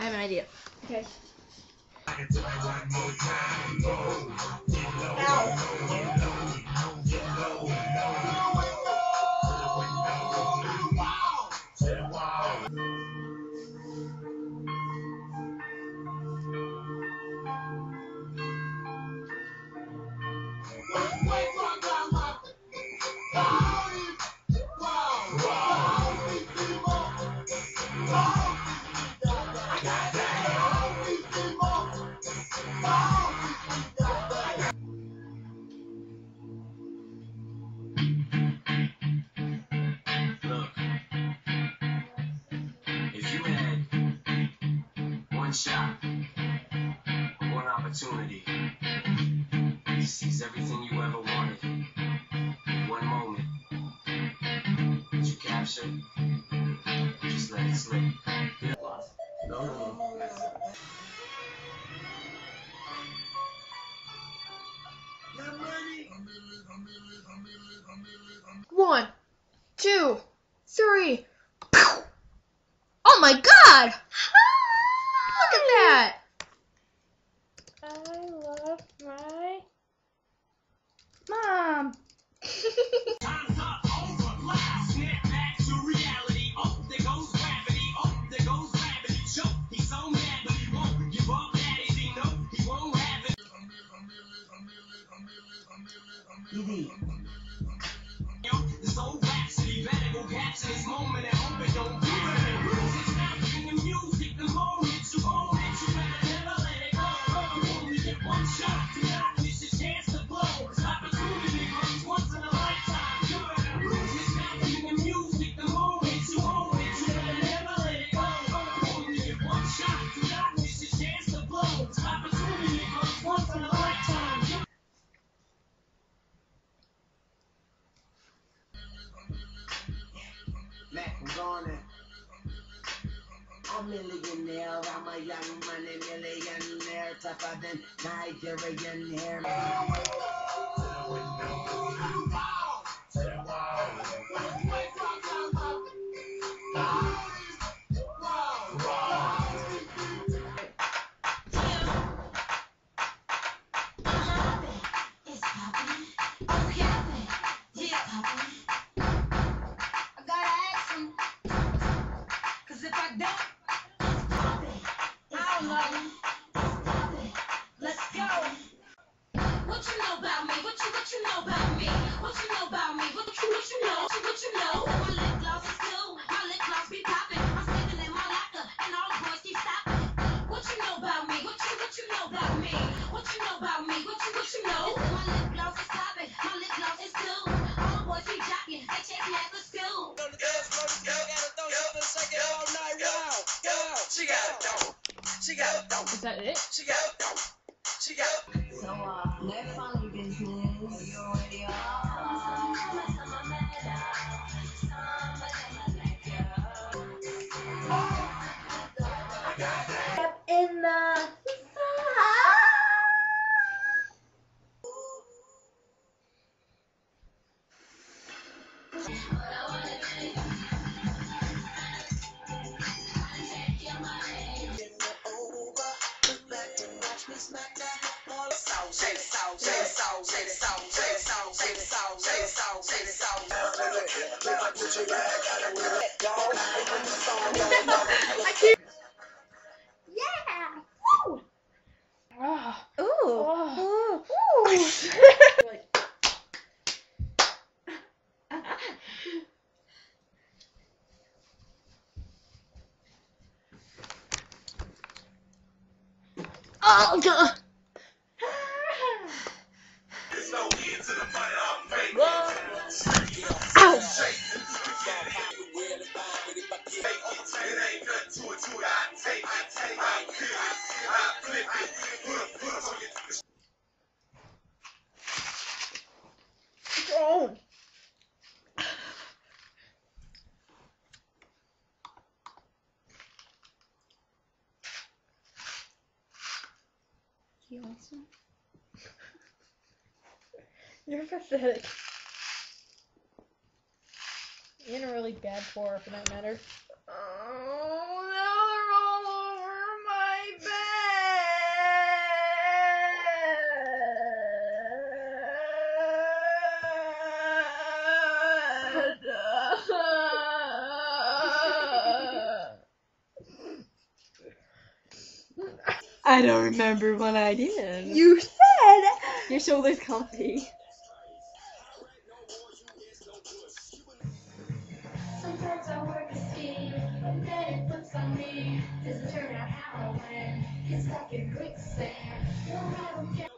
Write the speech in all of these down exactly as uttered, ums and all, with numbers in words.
I have an idea. Okay. Shot, one opportunity to seize everything you ever wanted. One moment that you capture, just let it slip. No, no, no. One, two, three. Oh my God! Look at that! I love my mom. Time's up, over, loud, snap back to reality. Oh, there goes gravity. Oh, there goes gravity. Choke. He's so mad, but he won't give up. That is he know he won't have it. This whole rhapsody better go capture this moment and hope it don't do it. Lose it, stop in the music. The moment you own it, you better never let it go. You only get one shot. Do not miss your chance to blow. This opportunity comes once in a lifetime. You better lose it, stop in the music. The moment you own it, you better never let it go. You only get one shot. Do not miss your chance to blow. This opportunity comes once in a lifetime. Mac, I'm on it. I'm a millionaire, I'm a young money millionaire, tougher than Nigerian hair. She got it. Is that it? She got it. She got it. So, uh, next funny business. You already are. Up in the yeah. Woo. Oh. Ooh. Oh. Ooh. Oh God. Ow. Oh. You want some? You're pathetic. You're in a really bad pour, for that matter. Oh, now they're all over I don't remember when I did. You said. Your shoulder's comfy. Sometimes I work a scheme, but then it flips on me. Doesn't turn out how I win. It's like a quicksand. You'll have a get.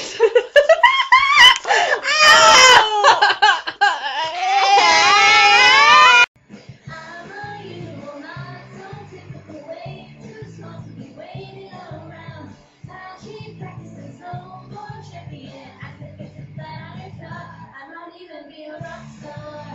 I'm unusual, not so typical way. Too small to be waiting around. I keep practicing slow for champion. I could get to that on your top. I might even be a rock star.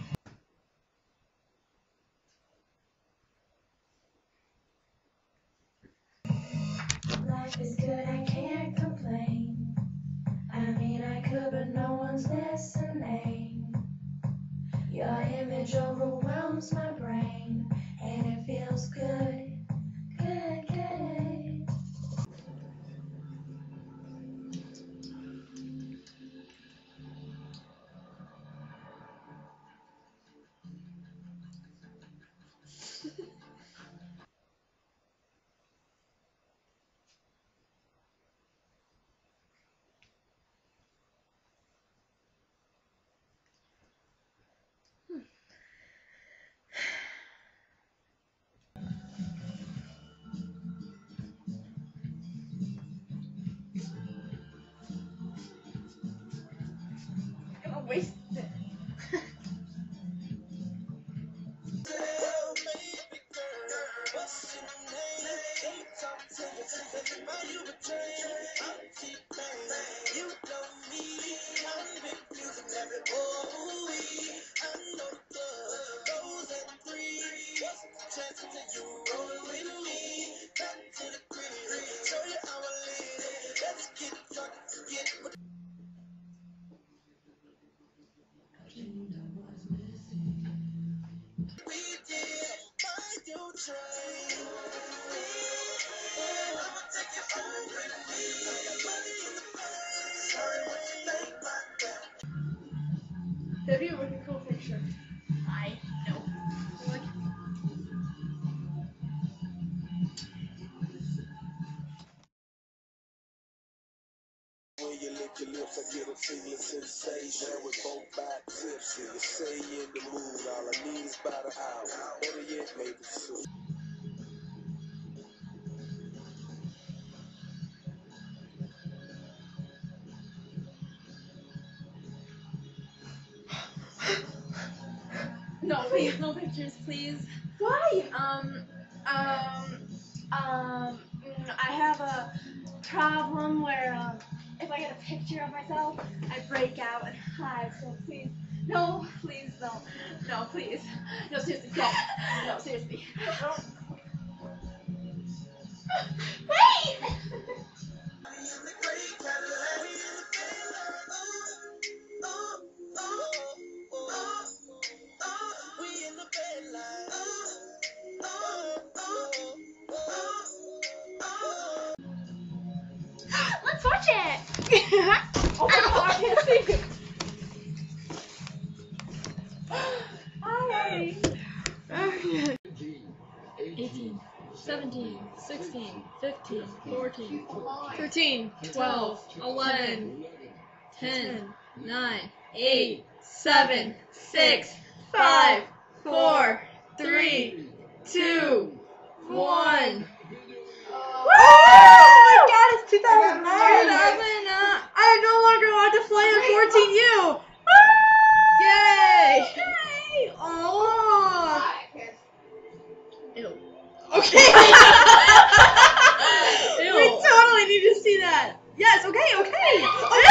Life is good, I can't complain. I mean, I could, but no one's listening. Your image overwhelms my brain, and it feels good, good, good. I'm gonna waste it. That'd be a really cool picture. I know. Like, When you lick your lips, I get a tingling sensation. With both back tipsy, you say you in the mood. All I need is about an hour. Better yet, maybe two. No, please, no pictures, please. Why? Um, um, um, mm, I have a problem where, um, if I get a picture of myself, I break out and hide, so please, no, please, no, no, please, no, seriously, no, no, seriously. Wait! Let's watch it! Oh my god, I can't see you. Hi. eighteen, seventeen, sixteen, fifteen, fourteen, thirteen, twelve, eleven, ten, nine, eight, seven, six, five, four, three, two, one. Oh my god, it's two thousand nine! I no longer want to play a fourteen U! Yay! Yay! Oh! Ew. Okay. We totally need to see that. Yes, okay, okay. Okay.